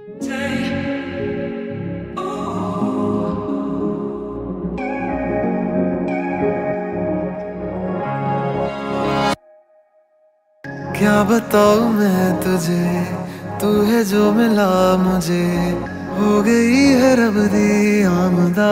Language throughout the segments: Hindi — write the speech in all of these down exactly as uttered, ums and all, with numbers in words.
क्या बताऊं मैं तुझे, तू है जो मिला मुझे, हो गई है रब दी आमदा।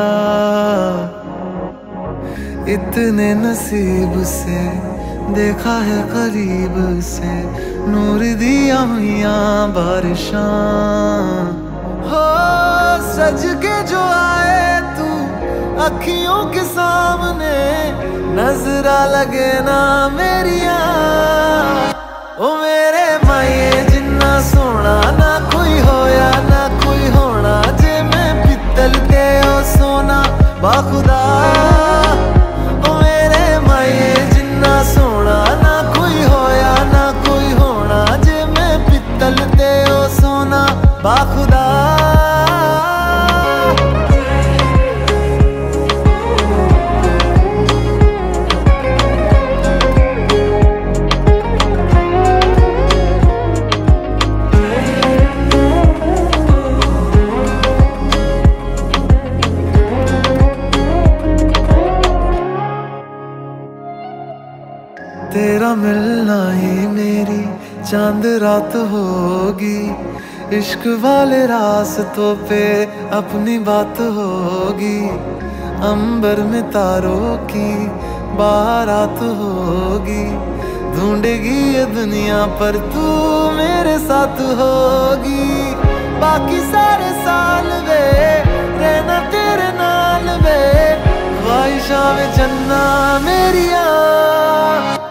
इतने नसीब से देखा है करीब से, नूर दिया हुआ बारिशां। हो सज के जो आए तू अखियों के सामने, नजरा लगे ना मेरिया। ओ मेरे माये जिन्ना सोना ना कोई होया ना कोई होना, जे मैं पित्तल ते ओ सोना बाखुदा। ओ मेरे माये जिन्ना सोना ना कोई होया ना कोई होना, जे मैं पित्तल ते ओ सोना बाखुदा। तेरा मिलना ही मेरी चांद रात होगी, इश्क वाले रास्तों पे अपनी बात होगी। अंबर में तारों की बारात होगी, ढूंढेगी ये दुनिया पर तू मेरे साथ होगी। बाकी सारे साल वे रहना तेरे नाल वे, ख्वाहिशां में जन्ना मेरिया।